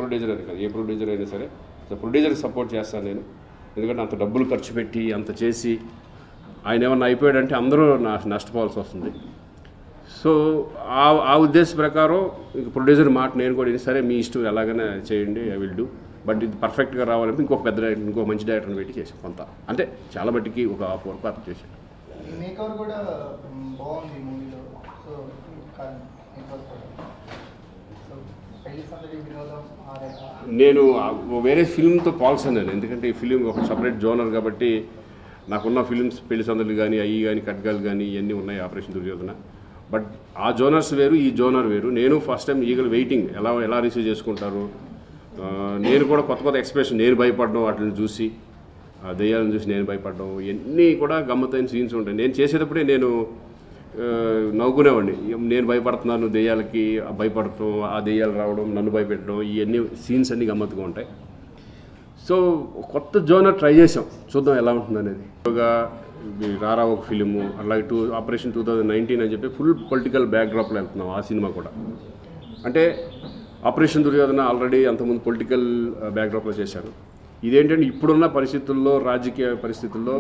Producer అది కాదు, ఏ producer అయినా సరే ప్రొడ్యూసర్కి సపోర్ట్ చేస్తాను నేను. ఎందుకంటే అంత డబ్బులు ఖర్చు పెట్టి అంత చేసి ఆయన ఏమన్నా అయిపోయాడంటే అందరూ నష్టపోవాల్సి వస్తుంది. సో ఆ ఉద్దేశ ప్రకారం ఇంక ప్రొడ్యూసర్ మాట నేను కూడా సరే మీ ఇష్టం ఎలాగైనా చేయండి, ఐ విల్ డూ, బట్ ఇది పర్ఫెక్ట్గా రావాలంటే ఇంకొక పెద్ద డైరెక్టర్, ఇంకొక మంచి డైరెక్టర్ని పెట్టి చేసాం కొంత, అంటే చాలా మట్టికి ఒక వర్క్ అర్థం చేశాను. నేను వేరే ఫిల్మ్తో పాల్సాను, ఎందుకంటే ఈ ఫిలిం ఒక సపరేట్ జోనర్ కాబట్టి నాకున్న ఫిలిమ్స్ పెళ్లి సందర్లు కానీ అవి కానీ ఖడ్గాలు కానీ ఇవన్నీ ఉన్నాయి, ఆపరేషన్ దుర్యోధన. బట్ ఆ జోనర్స్ వేరు, ఈ జోనర్ వేరు. నేను ఫస్ట్ టైం ఈగలు వెయిటింగ్ ఎలా రిసీవ్ చేసుకుంటారు, నేను కూడా కొత్త ఎక్స్ప్రెషన్, నేను భయపడడం వాటిని చూసి, దెయ్యాలను చూసి నేను భయపడడం, ఇవన్నీ కూడా గమ్మత్తైన సీన్స్ ఉంటాయి. నేను చేసేటప్పుడే నేను నవ్వుకునేవాడిని, నేను భయపడుతున్నాను దెయ్యాలకి, భయపడటం, ఆ దెయ్యాలు రావడం, నన్ను భయపెట్టడం, ఇవన్నీ సీన్స్ అన్నీ గమ్మత్తుగా ఉంటాయి. సో కొత్త జోనర్ ట్రై చేసాం, చూద్దాం ఎలా ఉంటుంది అనేది. రా రా ఒక ఫిలిము, అలాగే ఆపరేషన్ 2019 అని చెప్పి ఫుల్ పొలిటికల్ బ్యాక్డ్రాప్లో వెళ్తున్నాం. ఆ సినిమా కూడా అంటే ఆపరేషన్ దుర్యోధన ఆల్రెడీ అంతకుముందు పొలిటికల్ బ్యాక్డ్రాప్లో చేశాను. ఇదేంటంటే ఇప్పుడున్న పరిస్థితుల్లో, రాజకీయ పరిస్థితుల్లో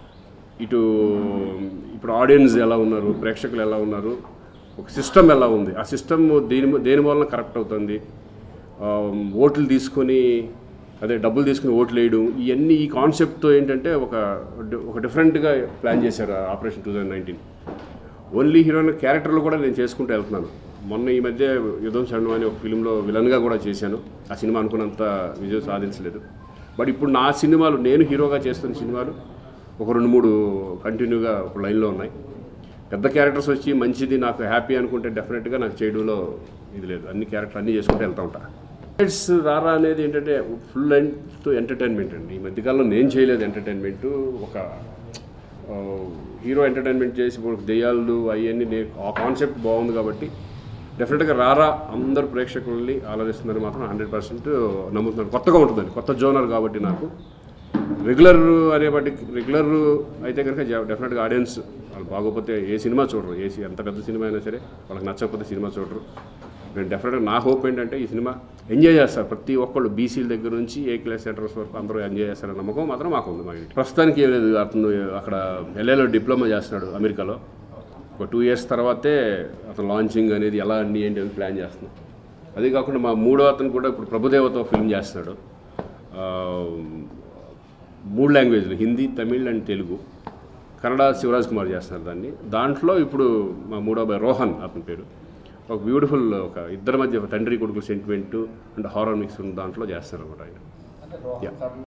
ఇప్పుడు ఆడియన్స్ ఎలా ఉన్నారు, ప్రేక్షకులు ఎలా ఉన్నారు, ఒక సిస్టమ్ ఎలా ఉంది, ఆ సిస్టమ్ దేని వలన కరెక్ట్ అవుతుంది, ఓట్లు తీసుకొని డబ్బులు తీసుకుని ఓట్లు వేయడం, ఇవన్నీ ఈ కాన్సెప్ట్తో ఏంటంటే ఒక డిఫరెంట్గా ప్లాన్ చేశారు ఆపరేషన్ 2019. ఓన్లీ హీరోయిన్ క్యారెక్టర్లు కూడా నేను చేసుకుంటూ వెళ్తున్నాను. మొన్న ఈ మధ్య యుద్ధం చండం అనే ఒక ఫిలింలో విలన్గా కూడా చేశాను. ఆ సినిమా అనుకున్నంత విజయం సాధించలేదు. బట్ ఇప్పుడు నా సినిమాలు, నేను హీరోగా చేస్తున్న సినిమాలు ఒక 2-3 కంటిన్యూగా ఒక లైన్లో ఉన్నాయి. పెద్ద క్యారెక్టర్స్ వచ్చి మంచిది నాకు హ్యాపీ అనుకుంటే డెఫినెట్గా నాకు చేయడంలో ఇది లేదు, అన్ని క్యారెక్టర్ అన్నీ చేసుకుంటూ వెళ్తూ ఉంటాను. రారా అనేది ఏంటంటే ఫుల్ లెంగ్త్ ఎంటర్టైన్మెంట్ అండి. ఈ మధ్యకాలంలో నేను చేయలేదు ఎంటర్టైన్మెంట్, ఒక హీరో ఎంటర్టైన్మెంట్ చేసి దెయ్యాలు అవన్నీ, ఆ కాన్సెప్ట్ బాగుంది కాబట్టి డెఫినెట్గా రారా అందరు ప్రేక్షకుల్ని ఆలోచిస్తుందని మాత్రం 100% నమ్ముతున్నాను. కొత్తగా ఉంటుందండి, కొత్త జోనర్ కాబట్టి నాకు రెగ్యులర్ అయితే కనుక డెఫినెట్గా ఆడియన్స్ వాళ్ళు బాగోపోతే ఏ సినిమా చూడరు, ఎంత పెద్ద సినిమా అయినా సరే వాళ్ళకి నచ్చకపోతే సినిమా చూడరు. నేను డెఫినెట్గా నా హోప్ ఏంటంటే ఈ సినిమా ఎంజాయ్ చేస్తారు ప్రతి ఒక్కళ్ళు, బీసీల దగ్గర నుంచి ఏ క్లాస్ సెంటర్స్ వరకు అందరూ ఎంజాయ్ చేస్తారని నమ్మకం మాత్రం మాకు ఉంది. మా ఇంటి ప్రస్తుతానికి ఏం లేదు, అతను అక్కడ LAలో డిప్లొమా చేస్తున్నాడు అమెరికాలో. ఒక 2 years తర్వాతే అతను లాంచింగ్ అనేది ఎలా అన్నీ ఏంటి అని ప్లాన్ చేస్తున్నాం. అదే కాకుండా మా మూడో అతను కూడా ఇప్పుడు ప్రభుదేవతో ఫిల్మ్ చేస్తున్నాడు, 3 లాంగ్వేజ్లు, హిందీ, తమిళ్ అండ్ తెలుగు. కన్నడ శివరాజ్ కుమార్ చేస్తున్నారు దాన్ని. దాంట్లో ఇప్పుడు మా మూడో అబ్బాయి రోహన్ అతని పేరు, ఒక బ్యూటిఫుల్ ఒక ఇద్దరి మధ్య తండ్రి కొడుకు సెంటిమెంటు అండ్ హారర్ మిక్స్ ఉన్న దాంట్లో చేస్తారు అనమాట ఆయన.